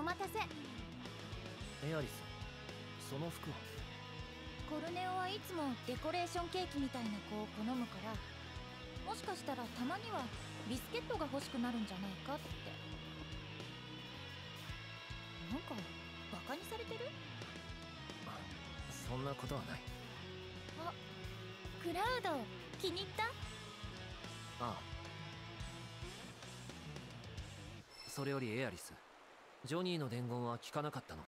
待たせ。 エアリス、その服は？ コルネオはいつもデコレーションケーキみたいな子を好むから、もしかしたらたまにはビスケットが欲しくなるんじゃないかって。なんかバカにされてる？ そんなことはない。 あ、クラウド気に入った？ ああ。それよりエアリス、ジョニーの伝言は聞かなかったのか？